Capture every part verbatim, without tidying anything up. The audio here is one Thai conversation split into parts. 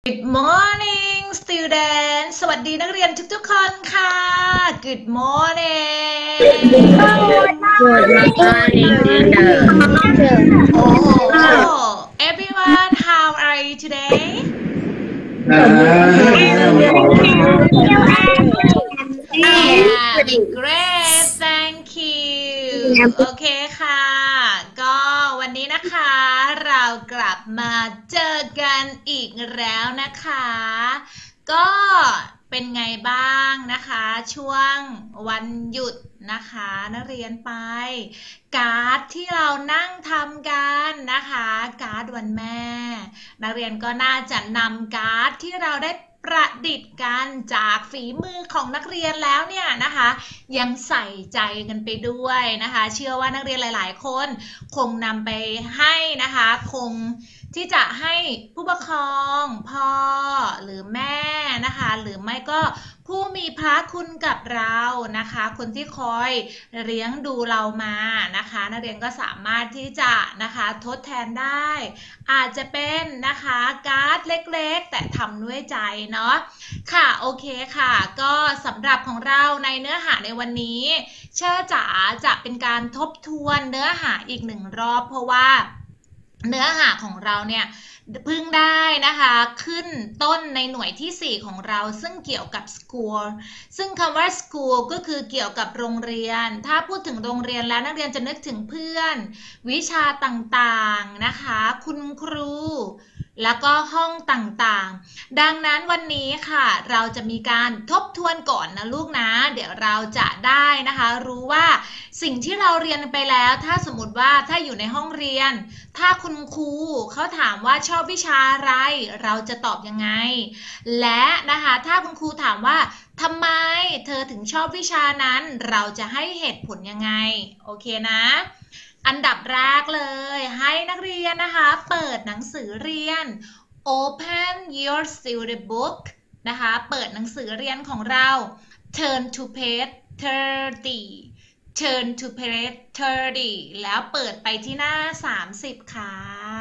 Good morning student สวัสดีนักเรียนทุกๆคนค่ะ Good morning Good morning, teacher. Oh everyone how are you today Yeah great thank you โอเคค่ะก็วันนี้นะคะเรากลับมาเจอกันอีกแล้วนะคะก็เป็นไงบ้างนะคะช่วงวันหยุดนะคะนักเรียนไปการ์ดที่เรานั่งทำกันนะคะการ์ดวันแม่นักเรียนก็น่าจะนำการ์ดที่เราได้ประดิษฐ์กันจากฝีมือของนักเรียนแล้วเนี่ยนะคะยังใส่ใจกันไปด้วยนะคะเชื่อว่านักเรียนหลายๆคนคงนำไปให้นะคะคงที่จะให้ผู้ปกครองพ่อหรือแม่นะคะหรือไม่ก็ผู้มีพระคุณกับเรานะคะคนที่คอยเลี้ยงดูเรามานะคะนักเรียนก็สามารถที่จะนะคะทดแทนได้อาจจะเป็นนะคะการ์ดเล็กๆแต่ทำด้วยใจเนาะค่ะโอเคค่ะก็สำหรับของเราในเนื้อหาในวันนี้เชื่อจ๋าจะเป็นการทบทวนเนื้อหาอีกหนึ่งรอบเพราะว่าเนื้อหาของเราเนี่ยเพิ่งได้นะคะขึ้นต้นในหน่วยที่สี่ของเราซึ่งเกี่ยวกับ school ซึ่งคำว่า school ก็คือเกี่ยวกับโรงเรียนถ้าพูดถึงโรงเรียนแล้วนักเรียนจะนึกถึงเพื่อนวิชาต่างๆนะคะคุณครูแล้วก็ห้องต่างๆดังนั้นวันนี้ค่ะเราจะมีการทบทวนก่อนนะลูกนะเดี๋ยวเราจะได้นะคะรู้ว่าสิ่งที่เราเรียนไปแล้วถ้าสมมติว่าถ้าอยู่ในห้องเรียนถ้าคุณครูเขาถามว่าชอบวิชาอะไรเราจะตอบยังไงและนะคะถ้าคุณครูถามว่าทำไมเธอถึงชอบวิชานั้นเราจะให้เหตุผลยังไงโอเคนะอันดับแรกเลยให้นักเรียนนะคะเปิดหนังสือเรียน Open your study book นะคะเปิดหนังสือเรียนของเรา Turn to page thirty Turn to page thirty แล้วเปิดไปที่หน้าสามสิบค่ะ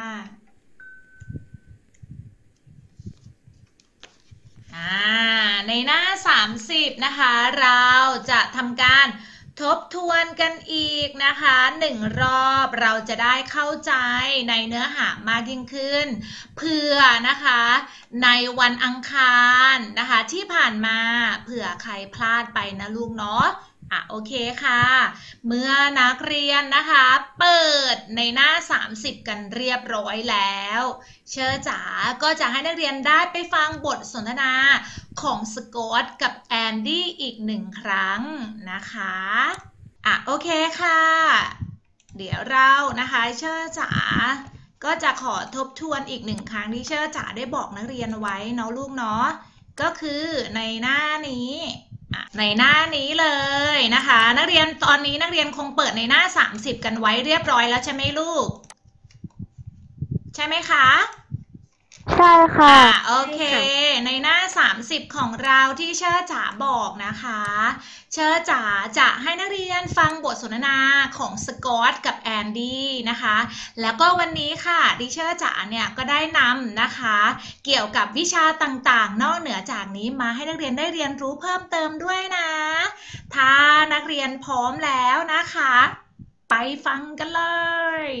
ในหน้าสามสิบนะคะเราจะทำการทบทวนกันอีกนะคะหนึ่งรอบเราจะได้เข้าใจในเนื้อหามากยิ่งขึ้นเพื่อนะคะในวันอังคารนะคะที่ผ่านมาเผื่อใครพลาดไปนะลูกเนาะอ่ะโอเคค่ะเมื่อนักเรียนนะคะเปิดในหน้าสามสิบกันเรียบร้อยแล้วเชอจ๋าก็จะให้นักเรียนได้ไปฟังบทสนทนาของสกอตกับแอนดี้อีกหนึ่งครั้งนะคะอ่ะโอเคค่ะเดี๋ยวเรานะคะเชอจ๋าก็จะขอทบทวนอีกหนึ่งครั้งที่เชอจ๋าได้บอกนักเรียนไว้เนาะลูกเนาะก็คือในหน้านี้ในหน้านี้เลยนะคะนักเรียนตอนนี้นักเรียนคงเปิดในหน้าสามสิบกันไว้เรียบร้อยแล้วใช่ไหมลูกใช่ไหมคะใช่ค่ะโอเคในหน้าสามสิบของเราที่เชอจ๋าบอกนะคะเชอจ๋าจะให้นักเรียนฟังบทสนทนาของสกอตกับแอนดี้นะคะแล้วก็วันนี้ค่ะดิเชอร์จ๋าเนี่ยก็ได้นำนะคะเกี่ยวกับวิชาต่างๆนอกเหนือจากนี้มาให้นักเรียนได้เรียนรู้เพิ่มเติมด้วยนะถ้านักเรียนพร้อมแล้วนะคะไปฟังกันเลย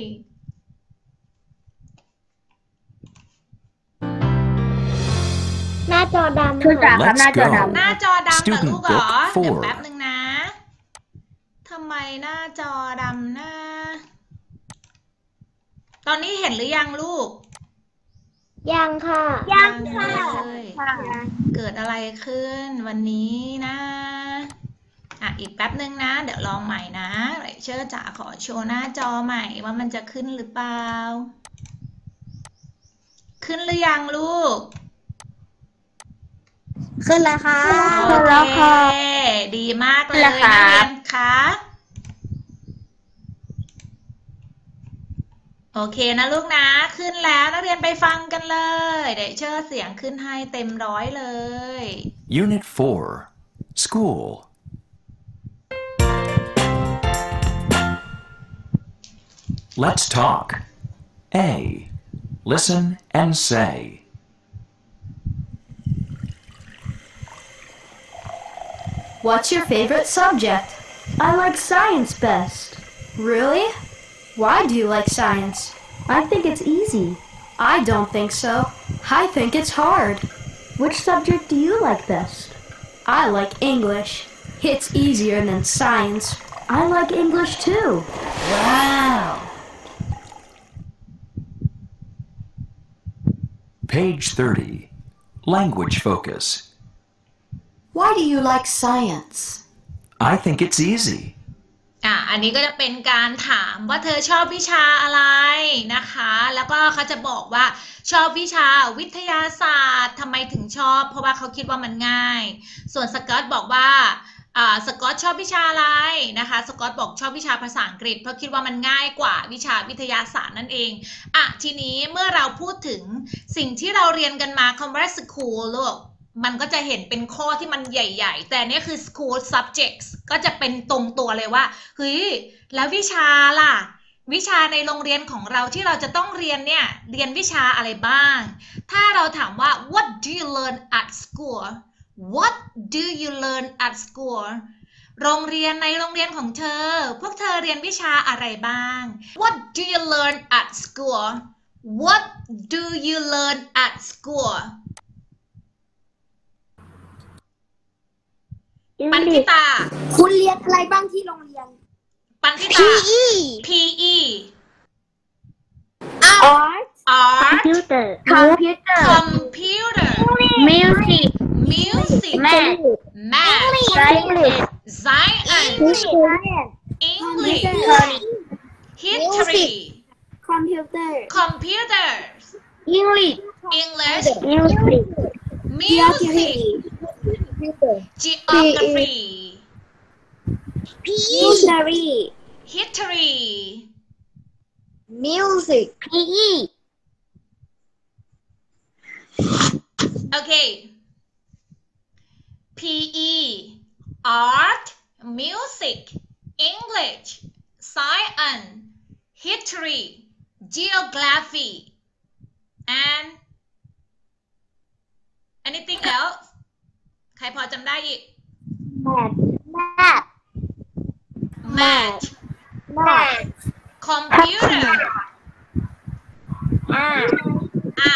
หน้าจอดำค่ะครับหน้าจอดำหน้าจอดำนะลูกเหรอเดี๋ยวแป๊บนึงนะทำไมหน้าจอดำนะตอนนี้เห็นหรือยังลูกยังค่ะยังค่ะเกิดอะไรขึ้นวันนี้นะอ่ะอีกแป๊บนึงนะเดี๋ยวลองใหม่นะเชื่อจ๋าขอโชว์หน้าจอใหม่ว่ามันจะขึ้นหรือเปล่าขึ้นหรือยังลูกขึ้นแล้วค่ะขึ้นแล้วค่ะดีมากเลยนักเรียนคะโอเคนะลูกนะขึ้นแล้วนักเรียนไปฟังกันเลยเดี๋ยวเชิญเสียงขึ้นให้เต็มร้อยเลย Unit four School Let's talk A Listen and say What's your favorite subject? I like science best. Really? Why do you like science? I think it's easy. I don't think so. I think it's hard. Which subject do you like best? I like English. It's easier than science. I like English too. Wow. Page thirty. Language focus. Why do you like science? I think it's easy. อ่ะอันนี้ก็จะเป็นการถามว่าเธอชอบวิชาอะไรนะคะแล้วก็เขาจะบอกว่าชอบวิชาวิทยาศาสตร์ทำไมถึงชอบเพราะว่าเขาคิดว่ามันง่ายส่วนสกอตบอกว่าอ่าสกอตชอบวิชาอะไรนะคะสกอตบอกชอบวิชาภาษาอังกฤษเพราะคิดว่ามันง่ายกว่าวิชาวิทยาศาสตร์นั่นเองอ่ะทีนี้เมื่อเราพูดถึงสิ่งที่เราเรียนกันมาคำว่า school ลูกมันก็จะเห็นเป็นข้อที่มันใหญ่ๆแต่นี่คือ school subjects ก็จะเป็นตรงตัวเลยว่าเฮ้ยแล้ววิชาล่ะวิชาในโรงเรียนของเราที่เราจะต้องเรียนเนี่ยเรียนวิชาอะไรบ้างถ้าเราถามว่า what do you learn at school what do you learn at school โรงเรียนในโรงเรียนของเธอพวกเธอเรียนวิชาอะไรบ้าง what do you learn at school what do you learn at schoolปันทิตาคุณเรียนอะไรบ้างที่โรงเรียนปันทิตา พี อี Art Art Computer Computer Computer Music Music Math Math Science Science English History Computer Computers English English Music Music Geography History History Music พี อี Okayพี อี Art Music English Science History Geography and anything else ใครพอจำได้อีก Math Math Math Math Computer อ่าอ่ะ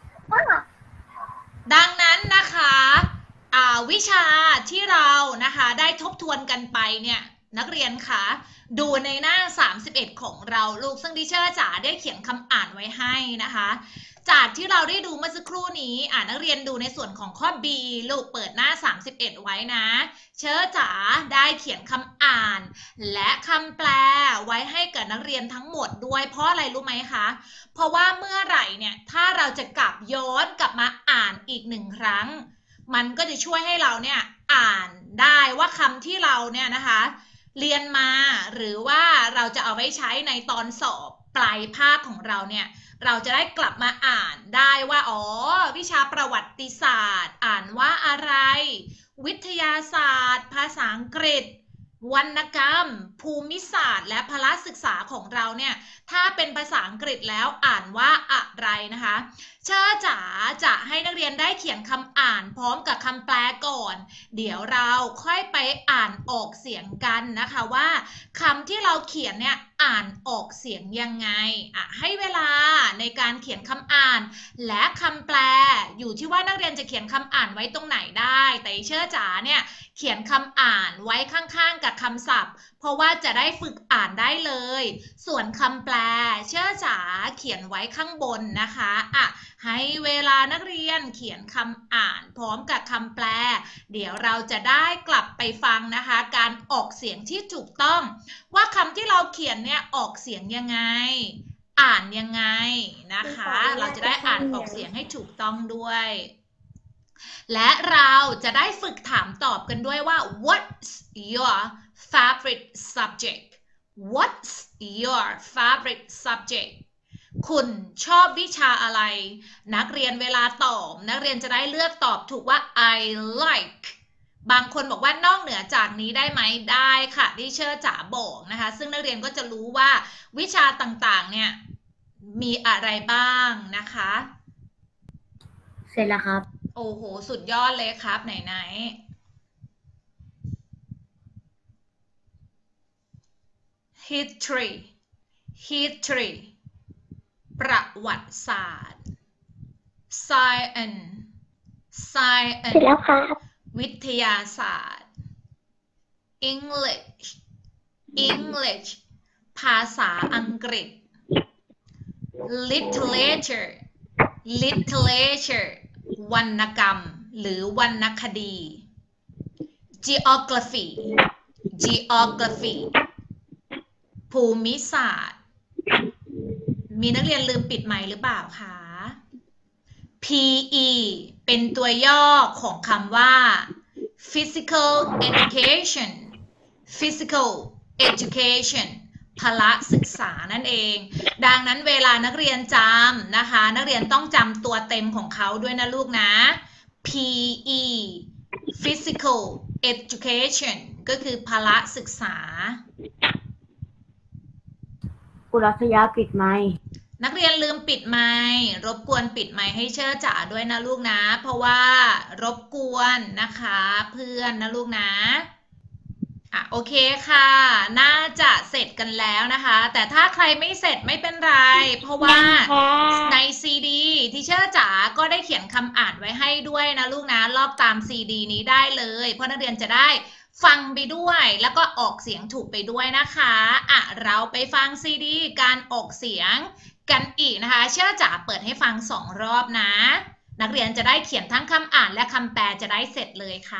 ดังนั้นนะคะอ่าวิชาที่เรานะคะได้ทบทวนกันไปเนี่ยนักเรียนคะดูในหน้าสามสิบเอ็ดของเราลูกซึ่งดิเชอร์จ๋าได้เขียนคำอ่านไว้ให้นะคะจากที่เราได้ดูเมื่อสักครู่นี้อ่านักเรียนดูในส่วนของข้อ B ลูกเปิดหน้าสามสิบเอ็ดไว้นะเชอร์จ๋าได้เขียนคำอ่านและคำแปลไว้ให้กับนักเรียนทั้งหมดด้วยเพราะอะไรรู้ไหมคะเพราะว่าเมื่อไหร่เนี่ยถ้าเราจะกลับย้อนกลับมาอ่านอีกหนึ่งครั้งมันก็จะช่วยให้เราเนี่ยอ่านได้ว่าคำที่เราเนี่ยนะคะเรียนมาหรือว่าเราจะเอาไว้ใช้ในตอนสอบปลายภาคของเราเนี่ยเราจะได้กลับมาอ่านได้ว่าอ๋อวิชาประวัติศาสตร์อ่านว่าอะไรวิทยาศาสตร์ภาษาอังกฤษวรรณกรรมภูมิศาสตร์และพละศึกษาของเราเนี่ยถ้าเป็นภาษาอังกฤษแล้วอ่านว่าอะไรนะคะเชอร์จ๋าจะให้นักเรียนได้เขียนคำอ่านพร้อมกับคำแปลก่อนเดี๋ยวเราค่อยไปอ่านออกเสียงกันนะคะว่าคำที่เราเขียนเนี่ยอ่านออกเสียงยังไงอ่ะให้เวลาในการเขียนคำอ่านและคำแปลอยู่ที่ว่านักเรียนจะเขียนคำอ่านไว้ตรงไหนได้แต่เชอร์จ๋าเนี่ยเขียนคำอ่านไว้ข้างๆกับคำศัพท์เพราะว่าจะได้ฝึกอ่านได้เลยส่วนคำแปลเชอร์จ๋าเขียนไว้ข้างบนนะคะอ่ะให้เวลานักเรียนเขียนคำอ่านพร้อมกับคำแปลเดี๋ยวเราจะได้กลับไปฟังนะคะการออกเสียงที่ถูกต้องว่าคำที่เราเขียนเนี่ยออกเสียงยังไงอ่านยังไงนะคะเราจะได้อ่านออกเสียงให้ถูกต้องด้วยและเราจะได้ฝึกถามตอบกันด้วยว่า what's your favorite subject what's your favorite subject คุณชอบวิชาอะไรนักเรียนเวลาตอบนักเรียนจะได้เลือกตอบถูกว่า I like บางคนบอกว่านอกเหนือจากนี้ได้ไหมได้ค่ะที่เชอร์จ๋าบอกนะคะซึ่งนักเรียนก็จะรู้ว่าวิชาต่างๆเนี่ยมีอะไรบ้างนะคะเสร็จแล้วครับโอ้โหสุดยอดเลยครับไหน history history ประวัติศาสตร์ science เสร็จ science แล้วครับวิทยาศาสตร์ English English ภาษาอังกฤษ literature literature วรรณกรรมหรือวรรณคดี geography geography ภูมิศาสตร์มีนักเรียนลืมปิดไมค์หรือเปล่าคะ พี อี เป็นตัวย่อของคำว่า physical education physical education พละศึกษานั่นเองดังนั้นเวลานักเรียนจำนะคะนักเรียนต้องจำตัวเต็มของเขาด้วยนะลูกนะ พี อี physical education ก็คือพละศึกษาอุรัสยาปิดไมค์นักเรียนลืมปิดไมค์รบกวนปิดไมค์ให้เชิดจ๋าด้วยนะลูกนะเพราะว่ารบกวนนะคะเพื่อนนะลูกนะอ่ะโอเคค่ะน่าจะเสร็จกันแล้วนะคะแต่ถ้าใครไม่เสร็จไม่เป็นไรเพราะว่าในซีดีที่เชิดจ๋าก็ได้เขียนคำอ่านไว้ให้ด้วยนะลูกนะลอกตามซีดีนี้ได้เลยเพราะนักเรียนจะได้ฟังไปด้วยแล้วก็ออกเสียงถูกไปด้วยนะคะอ่ะเราไปฟังซีดีการออกเสียงกันอีกนะคะเชื่อจ๋าเปิดให้ฟังสองรอบนะนักเรียนจะได้เขียนทั้งคำอ่านและคำแปลจะได้เสร็จเลยค่ะ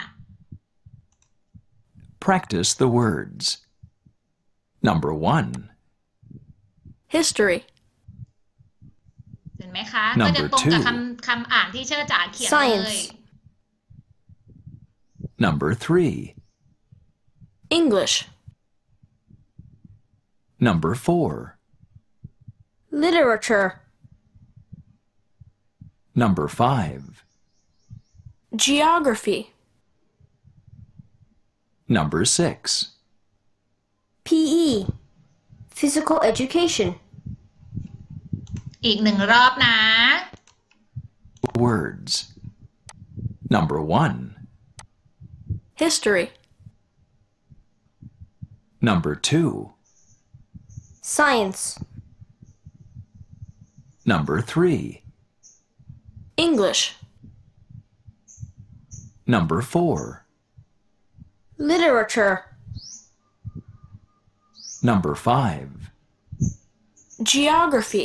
Practice the words. Number one. History เห็นไหมคะก็จะตรงกับคำคำอ่านที่เชื่อจ๋าเขียนเลย Number three. English Number four. Literature Number five. Geography Number six. P E Physical Education อีกหนึ่งรอบนะ Words. Number one. History Number two. Science Number three. English Number four. Literature Number five. Geography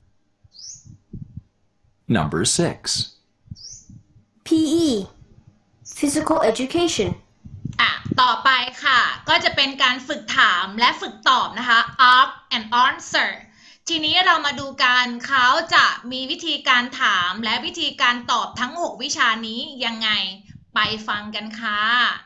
Number six. P E Physical Education อ่ะต่อไปค่ะก็จะเป็นการฝึกถามและฝึกตอบนะคะ ask and answer ทีนี้เรามาดูกันเขาจะมีวิธีการถามและวิธีการตอบทั้งหกวิชานี้ยังไงไปฟังกันค่ะ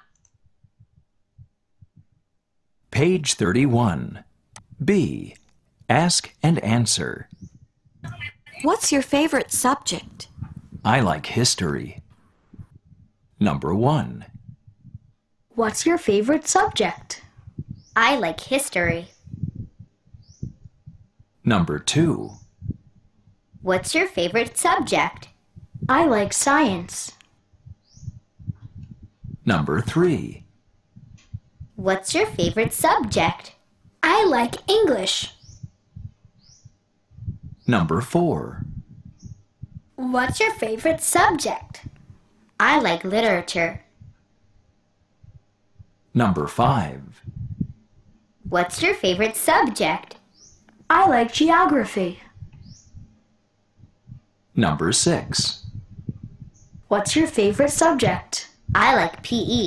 Page thirty-one. B. Ask and answer. What's your favorite subject? I like history. Number one. What's your favorite subject? I like history. Number two. What's your favorite subject? I like science. Number three. What's your favorite subject? I like English. Number four. What's your favorite subject? I like literature. Number five. What's your favorite subject? I like geography. Number six. What's your favorite subject? I like P E.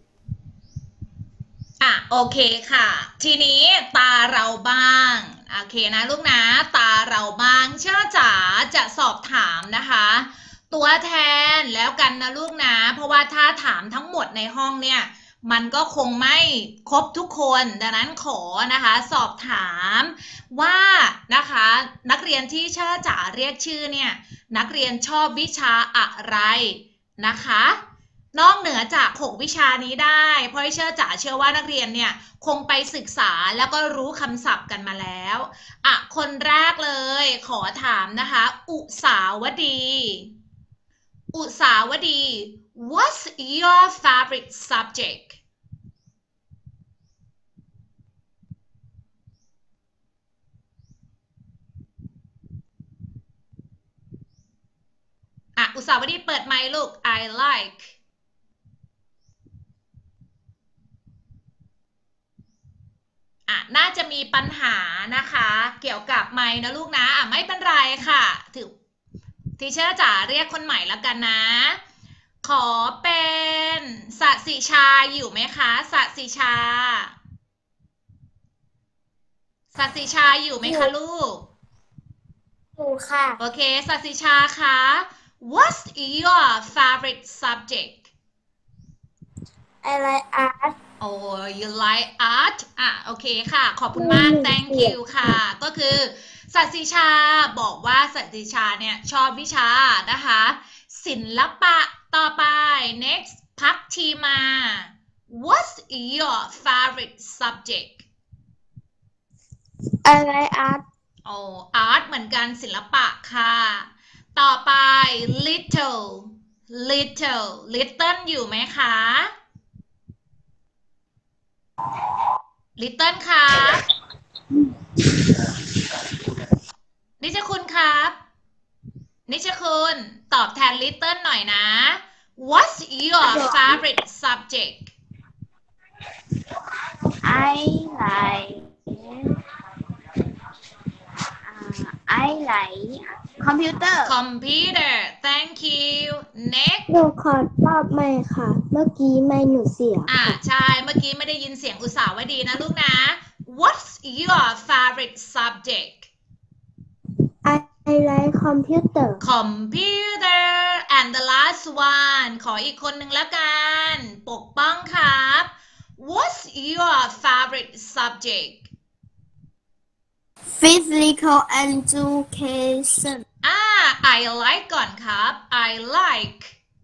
อ่ะโอเคค่ะทีนี้ตาเราบ้างโอเคนะลูกนะตาเราบ้างเชื่อจ๋าจะสอบถามนะคะตัวแทนแล้วกันนะลูกนะเพราะว่าถ้าถามทั้งหมดในห้องเนี่ยมันก็คงไม่ครบทุกคนดังนั้นขอนะคะสอบถามว่านะคะนักเรียนที่เชื่อจ๋าเรียกชื่อเนี่ยนักเรียนชอบวิชาอะไรนะคะนอกเหนือจากหกวิชานี้ได้เพราะเชื่อจ๋าเชื่อว่านักเรียนเนี่ยคงไปศึกษาแล้วก็รู้คำศัพท์กันมาแล้วอ่ะคนแรกเลยขอถามนะคะอุสาวดีอุสาวดี What's your favorite subject อุษาวดีเปิดไมค์ลูก I like อ่ะน่าจะมีปัญหานะคะเกี่ยวกับไมค์นะลูกนะอ่ะไม่เป็นไรค่ะถือทีเชอร์จ๋าเรียกคนใหม่แล้วกันนะขอเป็นสัสิชาอยู่ไหมคะสัสิชาสัสิชาอยู่ไหมคะลูกอยู่ค่ะโอเคสัสิชาคะ What's your favorite subject I like art Oh you like art อ่ะโอเคค่ะขอบคุณมาก thank you ค่ะก็คือสัสิชาบอกว่าสัสิชาเนี่ยชอบวิชานะคะศิลปะต่อไป next พักทีมา What's your favorite subject I like art โอ้ art เหมือนกันศิลปะค่ะต่อไป little little little อยู่ไหมคะ little ครับนิชคุณครับนิชคุณตอบแทน little หน่อยนะ What's your favorite subject I like I like computer computer thank you next หนูขอตอบใหม่ค่ะเมื่อกี้ไม่หนูเสียอ่าใช่เมื่อกี้ไม่ได้ยินเสียงอุตส่าห์ไว้ดีนะลูกนะ What's your favorite subject I like computer computer and the last one ขออีกคนหนึ่งแล้วกันปกป้องครับ What's your favorite subject physical education อ่า I like ก่อนครับ I like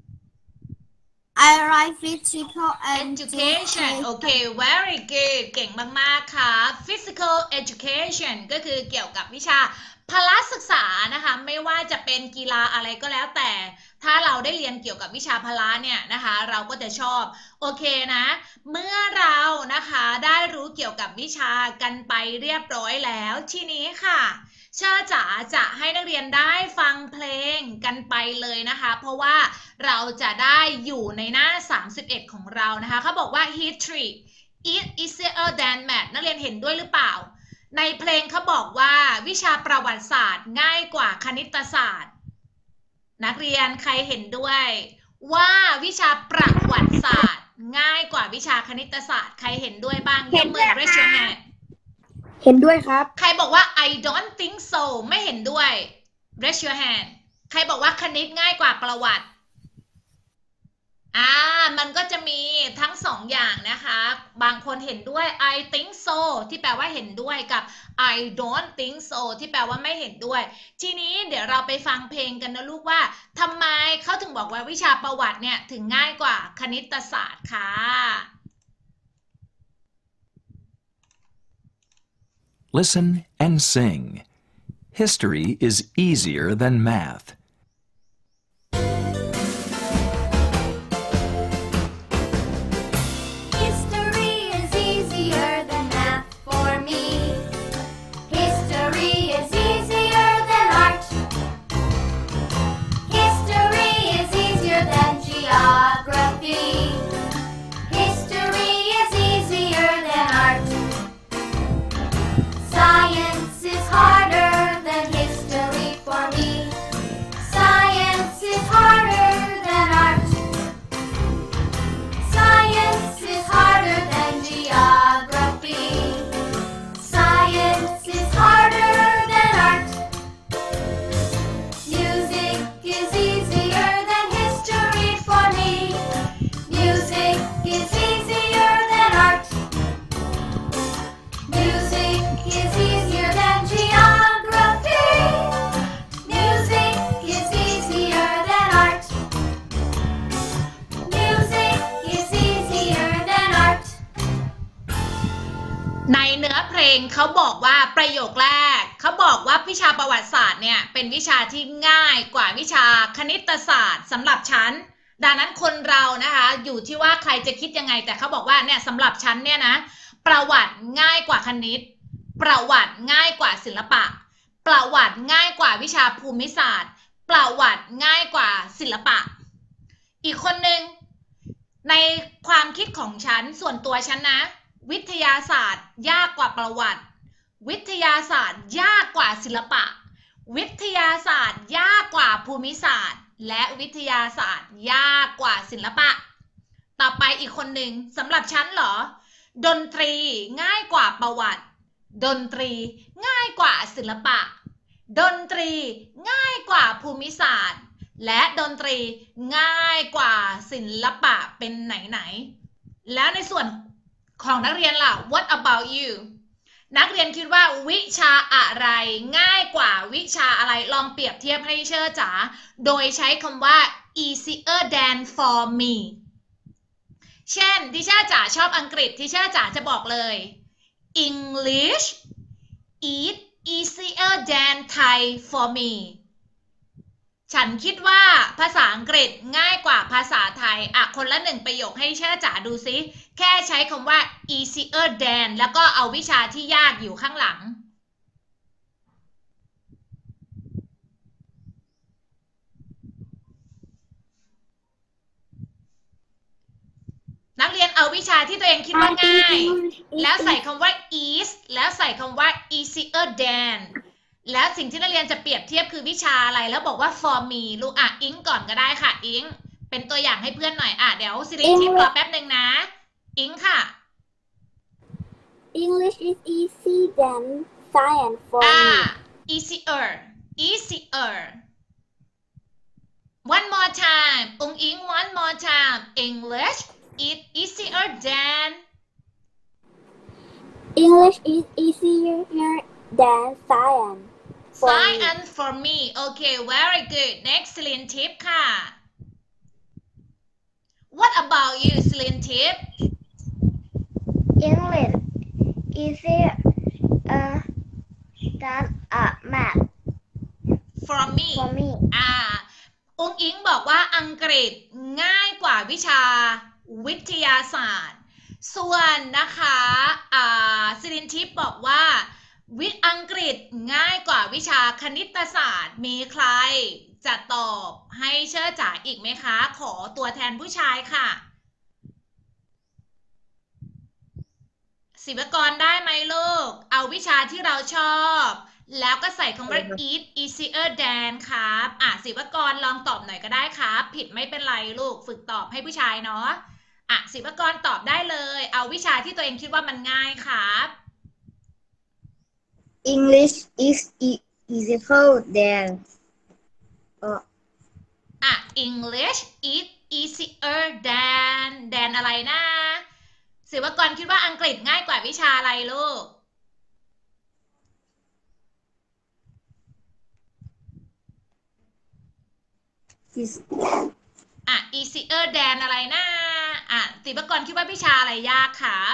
I like physical education โอเค very good เก่งมากๆค่ะ physical education ก็คือเกี่ยวกับวิชาพละศึกษานะคะไม่ว่าจะเป็นกีฬาอะไรก็แล้วแต่ถ้าเราได้เรียนเกี่ยวกับวิชาพละเนี่ยนะคะเราก็จะชอบโอเคนะเมื่อเรานะคะได้รู้เกี่ยวกับวิชากันไปเรียบร้อยแล้วทีนี้ค่ะเชอร์จ๋าจะให้นักเรียนได้ฟังเพลงกันไปเลยนะคะเพราะว่าเราจะได้อยู่ในหน้าสามสิบเอ็ดของเรานะคะเขาบอกว่า history is easier than math นักเรียนเห็นด้วยหรือเปล่าในเพลงเขาบอกว่าวิชาประวัติศาสตร์ง่ายกว่าคณิตศาสตร์นักเรียนใครเห็นด้วยว่าวิชาประวัติศาสตร์ง่ายกว่าวิชาคณิตศาสตร์ใครเห็นด้วยบ้างยกมือ raise your hand เห็นด้วยครับใครบอกว่า I don't think so ไม่เห็นด้วย raise your hand ใครบอกว่าคณิตง่ายกว่าประวัติอ่ามันก็จะมีทั้งสองอย่างนะคะบางคนเห็นด้วย I think so ที่แปลว่าเห็นด้วยกับ I don't think so ที่แปลว่าไม่เห็นด้วยทีนี้เดี๋ยวเราไปฟังเพลงกันนะลูกว่าทำไมเขาถึงบอกว่าวิชาประวัติเนี่ยถึงง่ายกว่าคณิตศาสตร์ค่ะ Listen and sing. History is easier than math.ในเนื้อเพลงเขาบอกว่าประโยคแรกเขาบอกว่าวิชาประวัติศาสตร์เนี่ยเป็นวิชาที่ง่ายกว่าวิชาคณิตศาสตร์สำหรับฉันดังนั้นคนเรานะคะอยู่ที่ว่าใครจะคิดยังไงแต่เขาบอกว่าเนี่ยสำหรับฉันเนี่ยนะประวัติง่ายกว่าคณิตประวัติง่ายกว่าศิลปะประวัติง่ายกว่าวิชาภูมิศาสตร์ประวัติง่ายกว่าศิลปะอีกคนหนึ่งในความคิดของฉันส่วนตัวฉันนะวิทยาศาสตร์ยากกว่าประวัติวิทยาศาสตร์ยากกว่าศิลปะวิทยาศาสตร์ยากกว่าภูมิศาสตร์และวิทยาศาสตร์ยากกว่าศิลปะต่อไปอีกคนหนึ่งสำหรับฉันเหรอดนตรีง่ายกว่าประวัติดนตรีง่ายกว่าศิลปะดนตรีง่ายกว่าภูมิศาสตร์และดนตรีง่ายกว่าศิลปะเป็นไหนๆแล้วในส่วนของนักเรียนล่ะ What about you นักเรียนคิดว่าวิชาอะไรง่ายกว่าวิชาอะไรลองเปรียบเทียบให้เชอร์จ๋าโดยใช้คำว่า easier than for me เช่นที่เชอร์จ๋าชอบอังกฤษที่เชอร์จ๋าจะบอกเลย English is easier than Thai for me ฉันคิดว่าภาษาอังกฤษง่ายกว่าภาษาไทยอ่ะคนละหนึ่งประโยคให้เชอร์จ๋าดูซิแค่ใช้คำว่า easier than แล้วก็เอาวิชาที่ยากอยู่ข้างหลังนักเรียนเอาวิชาที่ตัวเองคิดว่าง่ายแล้วใส่คำว่า is แล้วใส่คำว่า easier than แล้วสิ่งที่นักเรียนจะเปรียบเทียบคือวิชาอะไรแล้วบอกว่า for me ลูกอ่ะอิงก่อนก็ได้ค่ะอิงเป็นตัวอย่างให้เพื่อนหน่อยอ่ะเดี๋ยวซิริทิปรอแป๊บหนึ่งนะอิงค่ะ English is easy than science for อ่า me easier easier one more time อุงอิง one more time English is easier than English is easier than science for me science for me okay very good next ซิลินทิปค่ะ What about you ซิลินทิป English easier uh, than uh, math for me for me อ่าอุงอิงบอกว่าอังกฤษง่ายกว่าวิชาวิทยาศาสตร์ส่วนนะคะอ่าซิลินทิปบอกว่าวิอังกฤษง่ายกว่าวิชาคณิตศาสตร์มีใครจะตอบให้เชื่อจ๋าอีกไหมคะขอตัวแทนผู้ชายค่ะศิวกรได้ไหมลูกเอาวิชาที่เราชอบแล้วก็ใส่คำว่า is easier than ครับอ่ะศิวกรลองตอบหน่อยก็ได้ครับผิดไม่เป็นไรลูกฝึกตอบให้ผู้ชายเนาะอ่ะศิวกรตอบได้เลยเอาวิชาที่ตัวเองคิดว่ามันง่ายครับ English is easier than อ่ะ English is easier than than อะไรนะศิวกรคิดว่าอังกฤษง่ายกว่าวิชาอะไรลูกอ่ะ easier than อะไรนะอ่ะศิวกรคิดว่าวิชาอะไรยากครับ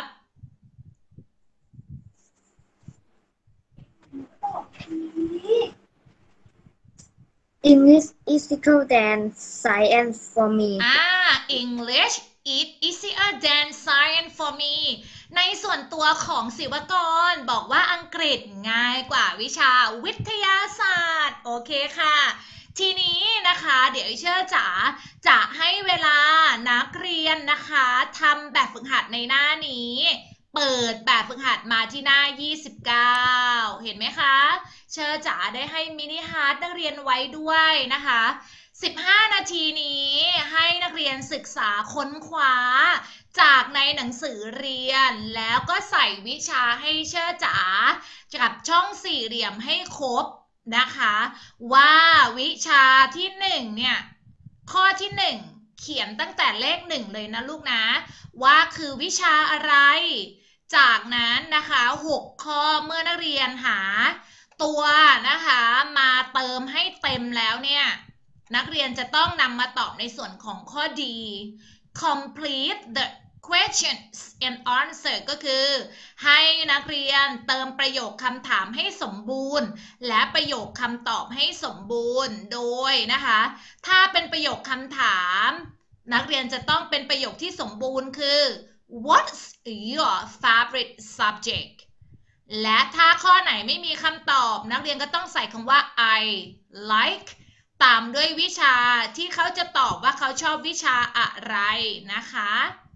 English is easier than science for me อ่า English is easier than science for me ในส่วนตัวของศิวกรบอกว่าอังกฤษง่ายกว่าวิชาวิทยาศาสตร์โอเคค่ะทีนี้นะคะเดี๋ยวเชื่อจ๋าจะให้เวลานักเรียนนะคะทำแบบฝึกหัดในหน้านี้เปิดแบบฝึกหัดมาที่หน้ายี่สิบเก้าเห็นไหมคะเชื่อจ๋าได้ให้มินิฮาร์ทนักเรียนไว้ด้วยนะคะสิบห้านาทีนี้ให้นักเรียนศึกษาค้นคว้าจากในหนังสือเรียนแล้วก็ใส่วิชาให้เชื่อจ๋ากับช่องสี่เหลี่ยมให้ครบนะคะว่าวิชาที่หนึ่งเนี่ยข้อที่หนึ่งเขียนตั้งแต่เลขหนึ่งเลยนะลูกนะว่าคือวิชาอะไรจากนั้นนะคะหกข้อเมื่อนักเรียนหาตัวนะคะมาเติมให้เต็มแล้วเนี่ยนักเรียนจะต้องนำมาตอบในส่วนของข้อดี complete the questions and answer ก็คือให้นักเรียนเติมประโยคคำถามให้สมบูรณ์และประโยคคำตอบให้สมบูรณ์โดยนะคะถ้าเป็นประโยคคำถามนักเรียนจะต้องเป็นประโยคที่สมบูรณ์คือ what's your favorite subject และถ้าข้อไหนไม่มีคำตอบนักเรียนก็ต้องใส่คำว่า I like ตามด้วยวิชาที่เขาจะตอบว่าเขาชอบวิชาอะไรนะคะ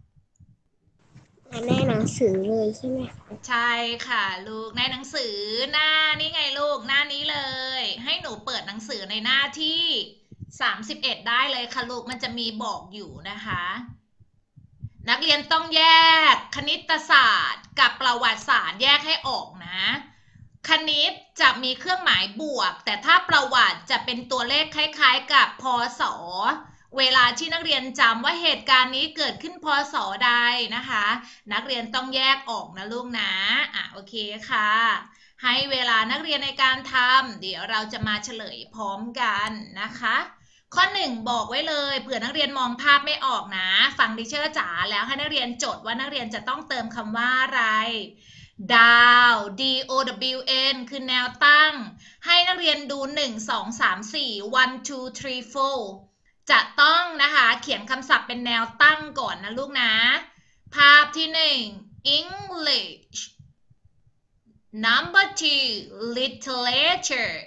ในหนังสือเลยใช่ไหมคะใช่ค่ะลูกในหนังสือหน้านี่ไงลูกหน้านี้เลยให้หนูเปิดหนังสือในหน้าที่สามสิบเอ็ดได้เลยค่ะลูกมันจะมีบอกอยู่นะคะนักเรียนต้องแยกคณิตศาสตร์กับประวัติศาสตร์แยกให้ออกนะคณิตจะมีเครื่องหมายบวกแต่ถ้าประวัติจะเป็นตัวเลขคล้ายๆกับพศเวลาที่นักเรียนจำว่าเหตุการณ์นี้เกิดขึ้นพศใดนะคะนักเรียนต้องแยกออกนะลูกนะอ่ะโอเคค่ะให้เวลานักเรียนในการทำเดี๋ยวเราจะมาเฉลยพร้อมกันนะคะข้อหนึ่งบอกไว้เลยเผื่อนักเรียนมองภาพไม่ออกนะฟังดิเชอร์จ๋าแล้วให้นักเรียนจดว่านักเรียนจะต้องเติมคำว่าอะไรดาว D O W N คือแนวตั้งให้นักเรียนดูหนึ่ง สอง สาม สี่ one two three four จะต้องนะคะเขียนคำศัพท์เป็นแนวตั้งก่อนนะลูกนะภาพที่หนึ่ง English number two literature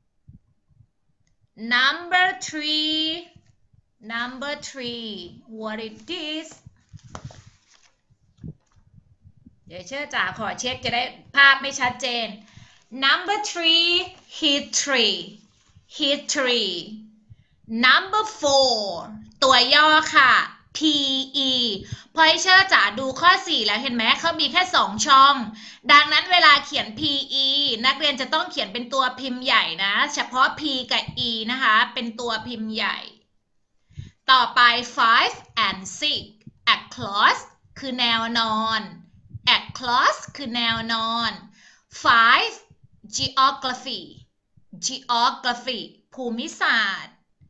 number three number three what is this เดี๋ยวเชื่อจ๋าขอเช็คจะได้ภาพไม่ชัดเจน number three history history number four ตัวย่อค่ะ P E พอให้เชื่อจ๋าดูข้อสี่แล้วเห็นไหมเขามีแค่สองช่องดังนั้นเวลาเขียน P E นักเรียนจะต้องเขียนเป็นตัวพิมพ์ใหญ่นะเฉพาะ P กับ E นะคะเป็นตัวพิมพ์ใหญ่ต่อไป five and six across คือแนวนอน across คือแนวนอน five geography geography ภูมิศาสตร์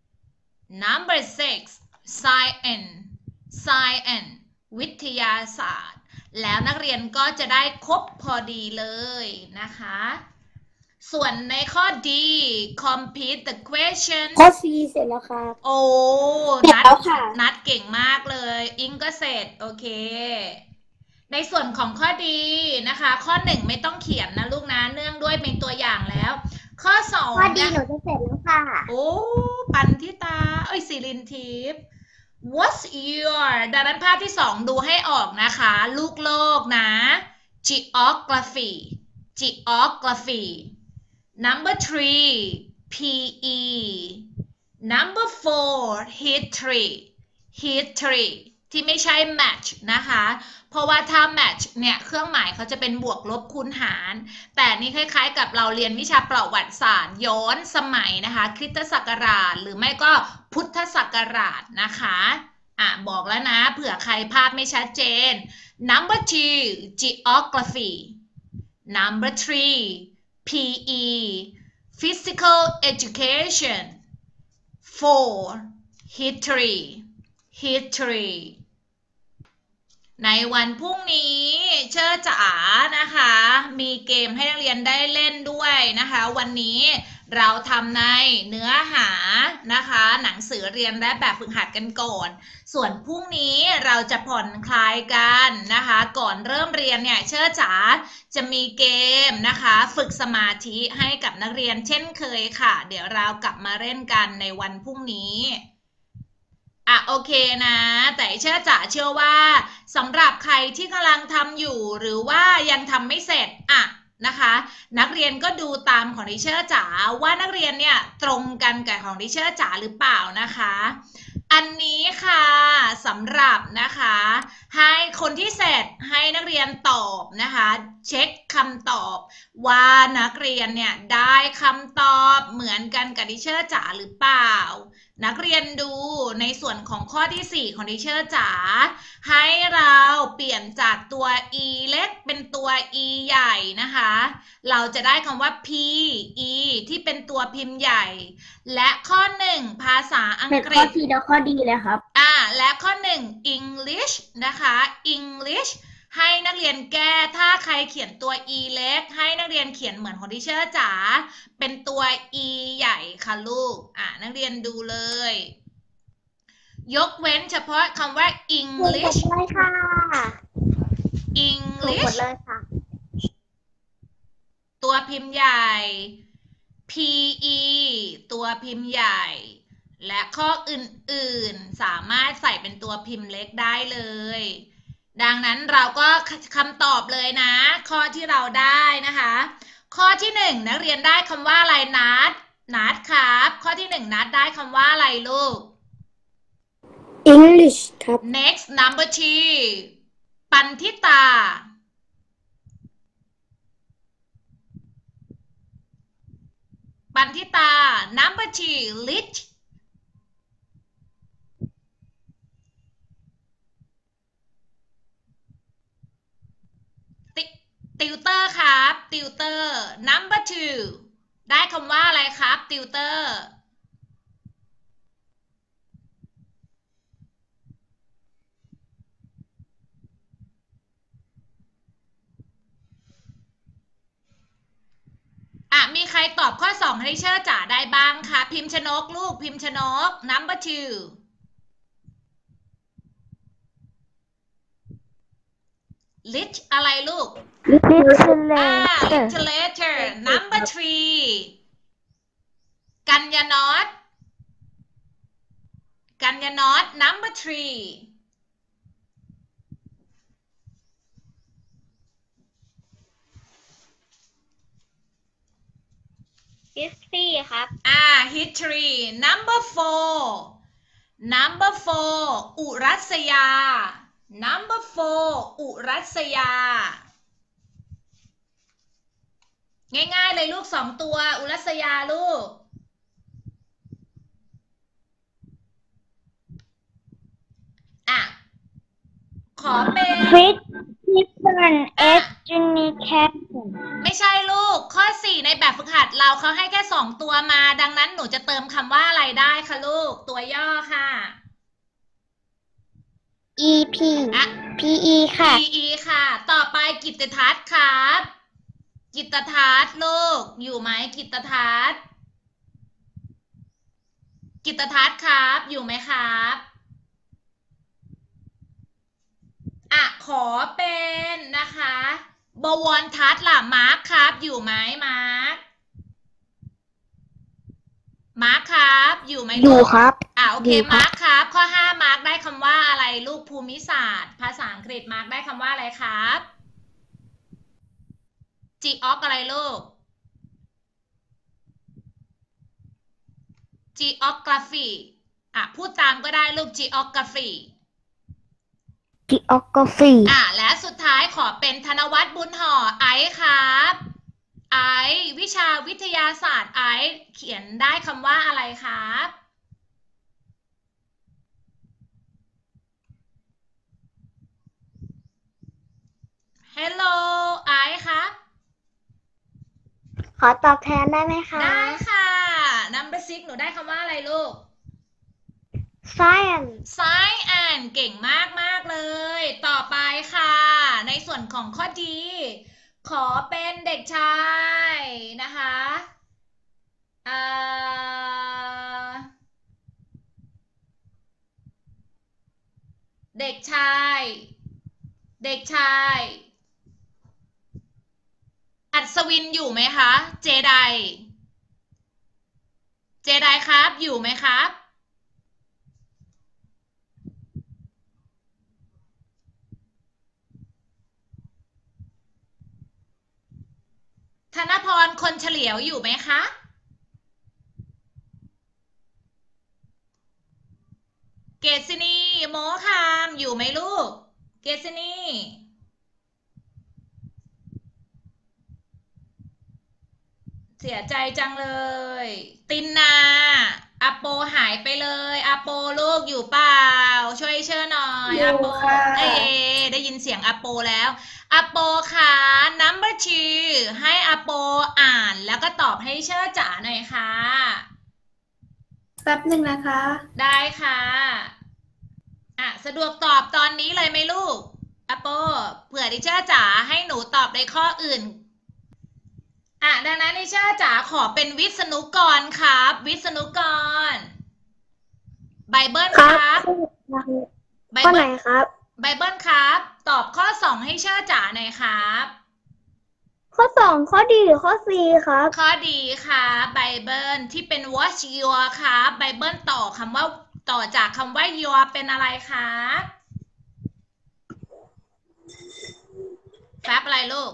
number six science science วิทยาศาสตร์แล้วนักเรียนก็จะได้ครบพอดีเลยนะคะส่วนในข้อ D complete the question ข้อ C เสร็จแล้วค่ะโอ้นัดนัดเก่งมากเลยอิงก็เสร็จโอเคในส่วนของข้อดีนะคะข้อหนึ่งไม่ต้องเขียนนะลูกนะเนื่องด้วยเป็นตัวอย่างแล้วข้อสองข้อดีหนูจะเสร็จแล้วค่ะโอ้ปันทิตาเอ้ยศิรินทิพย์ What's your ดังนั้นภาพที่สองดูให้ออกนะคะลูกโลกนะ Geography Geography number three P E number four history history ที่ไม่ใช่ match นะคะเพราะว่าถ้า match เนี่ยเครื่องหมายเขาจะเป็นบวกลบคูณหารแต่นี่คล้ายๆกับเราเรียนวิชาประวัติศาสตร์ย้อนสมัยนะคะคริสตศักราชหรือไม่ก็พุทธศักราชนะคะอ่ะบอกแล้วนะเผื่อใครภาพไม่ชัดเจน number two geography number three P E physical education four history history ในวันพรุ่งนี้เชิดจ๋านะคะมีเกมให้นักเรียนได้เล่นด้วยนะคะวันนี้เราทำในเนื้อหานะคะหนังสือเรียนและแบบฝึกหัดกันก่อนส่วนพรุ่งนี้เราจะผ่อนคลายกันนะคะก่อนเริ่มเรียนเนี่ยเชิดจ๋าจะมีเกมนะคะฝึกสมาธิให้กับนักเรียนเช่นเคยค่ะเดี๋ยวเรากลับมาเล่นกันในวันพรุ่งนี้อ่ะโอเคนะแต่เชื่อจ๋าเชื่อว่าสำหรับใครที่กำลังทำอยู่หรือว่ายังทำไม่เสร็จอ่ะนะคะนักเรียนก็ดูตามของดิเชอร์จ๋าว่านักเรียนเนี่ยตรงกันกับของดิเชอร์จ๋าหรือเปล่านะคะอันนี้ค่ะสำหรับนะคะให้คนที่เสร็จให้นักเรียนตอบนะคะเช็คคำตอบว่านักเรียนเนี่ยได้คำตอบเหมือนกันกับดิเชอร์จ๋าหรือเปล่านักเรียนดูในส่วนของข้อที่สี่ของดิเชอร์จ๋าให้เราเปลี่ยนจากตัว e เล็กเป็นตัว e ใหญ่นะคะเราจะได้คำว่า p e ที่เป็นตัวพิมพ์ใหญ่และข้อหนึ่งภาษาอังกฤษข้อที่แล้วข้อดีเลยครับอ่าและข้อหนึ่ง English นะคะ English ให้นักเรียนแก้ถ้าใครเขียนตัว e เล็กให้นักเรียนเขียนเหมือนของดิเชอร์จ๋าเป็นตัว e ใหญ่ค่ะลูกอ่ะนักเรียนดูเลยยกเว้นเฉพาะคำว่า English เลยค่ะ English เลยค่ะตัวพิมพ์ใหญ่พี อี ตัวพิมพ์ใหญ่และข้ออื่นๆสามารถใส่เป็นตัวพิมพ์เล็กได้เลยดังนั้นเราก็คำตอบเลยนะข้อที่เราได้นะคะข้อที่หนึ่งนักเรียนได้คำว่าอะไรนัดนัดครับข้อที่หนึ่งนัดได้คำว่าอะไรลูก English ครับ next number two ปันทิตาปันทิตา number two litติวเตอร์ครับติวเตอร์ number two ได้คำว่าอะไรครับติวเตอร์อ่ะมีใครตอบข้อสองให้เชื่อจ๋าได้บ้างคะพิมพ์ชนกลูกพิมพ์ชนก number two lit อะไรลูก ah literature number three กัญญานอตกัญญานอต number three History ครับอ่า history number four number four อุรัสยา number four อุรัสยาง่ายๆเลยลูกสองตัวอุรัสยาลูกอ่ะขอเป็น Christian Education ไม่ใช่ลูกข้อสี่ในแบบฝึกหัดเราเขาให้แค่สองตัวมาดังนั้นหนูจะเติมคำว่าอะไรได้คะลูกตัวย่อค่ะอี พีอ่ะพี อี ค่ะพี อี ค่ะต่อไปกิตติทัศน์ครับกิตติทัศน์ลูกอยู่ไหมกิตติทัศน์กิตติทัศน์ครับอยู่ไหมครับอ่ะขอเป็นนะคะบวรทัศน์ล่ะมาร์คครับอยู่ไหมมาร์คมาร์คครับอยู่ไหมลูกอยู่ครับอ่ะโอเคอยู่ครับมาร์คครับข้อห้ามาร์คได้คำว่าอะไรลูกภูมิศาสตร์ภาษาอังกฤษมาร์คได้คำว่าอะไรครับ จีออกอะไรลูก geography อ่ะพูดตามก็ได้ลูก geography Geography อ่ะและสุดท้ายขอเป็นธนวัฒน์บุญห่อไอซ์ครับไอซ์วิชาวิทยาศาสตร์ไอซ์เขียนได้คำว่าอะไรครับ Hello ไอซ์ครับขอตอบแทนได้ไหมคะได้ค่ะ number six หนูได้คำว่าอะไรลูก Science Science เก่งมากมากเลย ต่อไปค่ะ ในส่วนของข้อดีขอเป็นเด็กชายนะคะเอ่อเด็กชาย เด็กชายอัศวินอยู่ไหมคะ เจได เจไดครับอยู่ไหมครับ ธนพรคนเฉลียวอยู่ไหมคะ เกษณีโมคามอยู่ไหมลูก เกษณีเสียใจจังเลย ตินนาอาโปหายไปเลยอาโปลูกอยู่เปล่า ช่วยเชื่อหน่อยอาโปเอ้ได้ยินเสียงอาโปแล้วอาโปค่ะ number two ให้อาโปอ่านแล้วก็ตอบให้เชื่อจ๋าหน่อยค่ะแป๊บหนึ่งนะคะได้ค่ะอ่ะสะดวกตอบตอนนี้เลยไหมลูกอาโปเผื่อดิเชอร์จ๋าให้หนูตอบในข้ออื่นอ่ะดังนั้นดิเชอร์จ๋าขอเป็นวิษณุกรครับวิษณุกรไบเบิลครับไบข้อเบิไหนลครับไบเบิลครับตอบข้อสองให้เชอร์จ๋าหน่อยครับข้อสองข้อดีหรือข้อซีครับข้อดีค่ะไบเบิลที่เป็น watch your ค่ะไบเบิลต่อคำว่าต่อจากคำว่า your เป็นอะไรคะแฟบอะไรลูก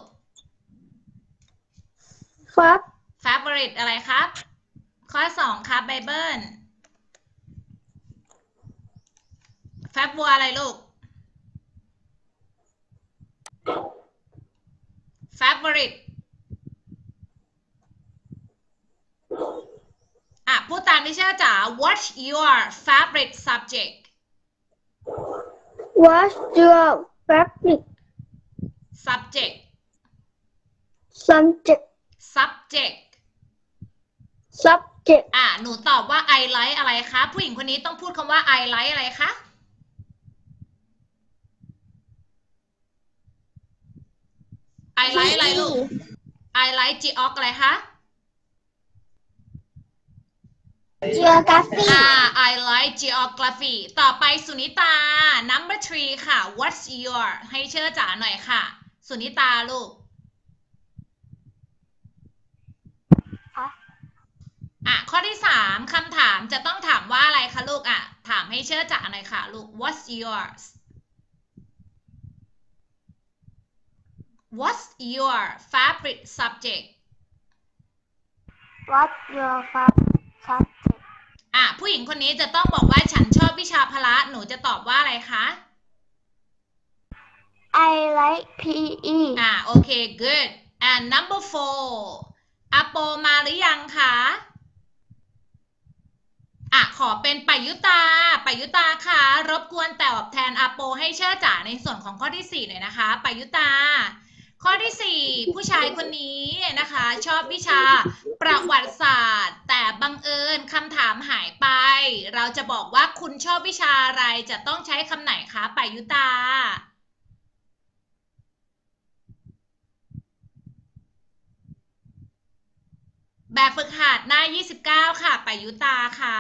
ครับ favorite อะไรครับข้อสองครับไบเบิลแฟบวัวอะไรลูก favorite อ่ะพูดตามที่เชื่อจ๋า what's your favorite subject What's your favorite subject subject subject subject อ่ะหนูตอบว่า I like อะไรคะผู้หญิงคนนี้ต้องพูดคำว่า I like อะไรคะ I like อะไรลูก I like geog อะไรคะ Geography อ่า I like geography ต่อไปสุนิตา number three ค่ะ What's your ให้เชื่อจ๋าหน่อยค่ะ สุนิตาลูกอ่ะข้อที่สามคำถามจะต้องถามว่าอะไรคะลูกอ่ะถามให้เชื่อจ๋าหน่อยค่ะลูก What's yours What's your favorite subject What's your favorite subject อ่ะผู้หญิงคนนี้จะต้องบอกว่าฉันชอบวิชาพละหนูจะตอบว่าอะไรคะ I like พี อีอ่ะโอเค good and number four อาโปมาหรือยังคะอ่ะขอเป็นปยุตาปยุตาค่ะรบกวนตอบแทนอาโปให้เชื่อจ๋าในส่วนของข้อที่สี่หน่อยนะคะปยุตาข้อที่สี่ผู้ชายคนนี้นะคะชอบวิชาประวัติศาสตร์แต่บังเอิญคำถามหายไปเราจะบอกว่าคุณชอบวิชาอะไรจะต้องใช้คำไหนคะปยุตาแบบฝึกหัดหน้ายี่สิบเก้าค่ะปยุตาค่ะ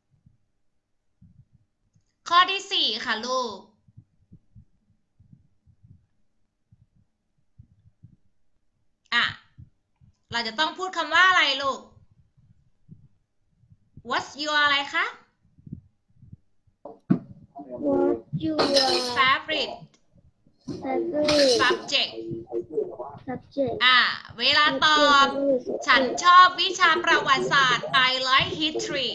ข้อที่สี่ค่ะลูกอ่ะเราจะต้องพูดคำว่าอะไรลูก What's your อะไรคะ What's your favorite favorite subject subject อ่ะเวลาตอบฉันชอบวิชาประวัติศาสตร์ I like history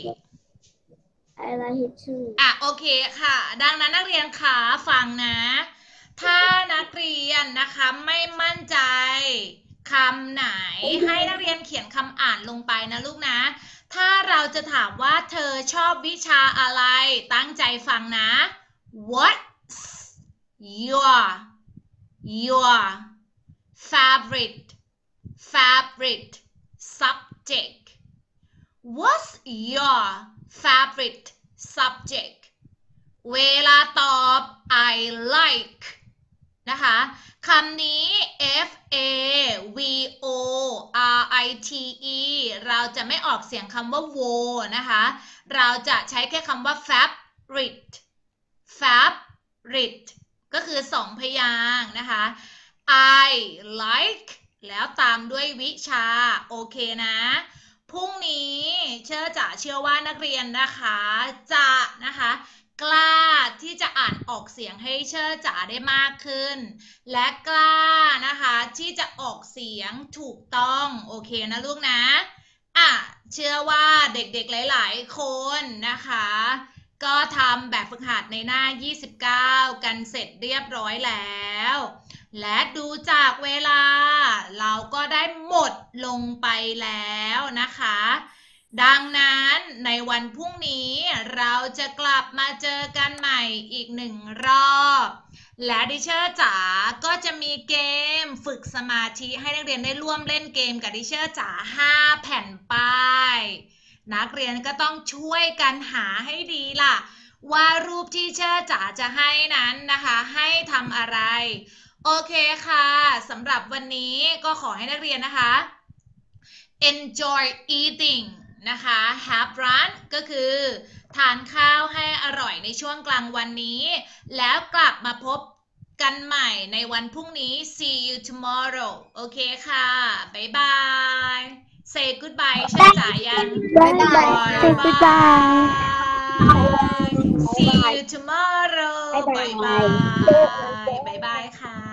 I like it too อ่ะโอเคค่ะดังนั้นนักเรียนขาฟังนะถ้านักเรียนนะคะไม่มั่นใจคำไหนให้นักเรียนเขียนคำอ่านลงไปนะลูกนะถ้าเราจะถามว่าเธอชอบวิชาอะไรตั้งใจฟังนะ What's your your favorite favorite subject What's your favorite subject เวลาตอบ I like นะคะคำนี้ F A V O R I T E เราจะไม่ออกเสียงคำว่า wo นะคะเราจะใช้แค่คำว่า favorite favorite ก็คือสองพยางค์นะคะ I like แล้วตามด้วยวิชาโอเคนะพรุ่งนี้เชื่อจ๋าเชื่อว่านักเรียนนะคะจะนะคะกล้าที่จะอ่านออกเสียงให้เชื่อจ๋าได้มากขึ้นและกล้านะคะที่จะออกเสียงถูกต้องโอเคนะลูกนะอ่ะเชื่อว่าเด็กๆหลายๆคนนะคะก็ทำแบบฝึกหัดในหน้ายี่สิบเก้ากันเสร็จเรียบร้อยแล้วและดูจากเวลาเราก็ได้หมดลงไปแล้วนะคะดังนั้นในวันพรุ่งนี้เราจะกลับมาเจอกันใหม่อีกหนึ่งรอบและดิเชอร์จ๋าก็จะมีเกมฝึกสมาธิให้นักเรียนได้ร่วมเล่นเกมกับดิเชอร์จ๋าห้าแผ่นป้ายนักเรียนก็ต้องช่วยกันหาให้ดีล่ะว่ารูปที่เชอร์จ๋าจะให้นั้นนะคะให้ทำอะไรโอเคค่ะสำหรับวันนี้ก็ขอให้นักเรียนนะคะ enjoy eating นะคะ have fun ก็คือทานข้าวให้อร่อยในช่วงกลางวันนี้แล้วกลับมาพบกันใหม่ในวันพรุ่งนี้ see you tomorrow โอเคค่ะบ๊ายบาย say goodbye ใช่จ๋ายังบ๊ายบาย Say goodbye. see you tomorrow บ๊ายบายบ๊ายบายค่ะ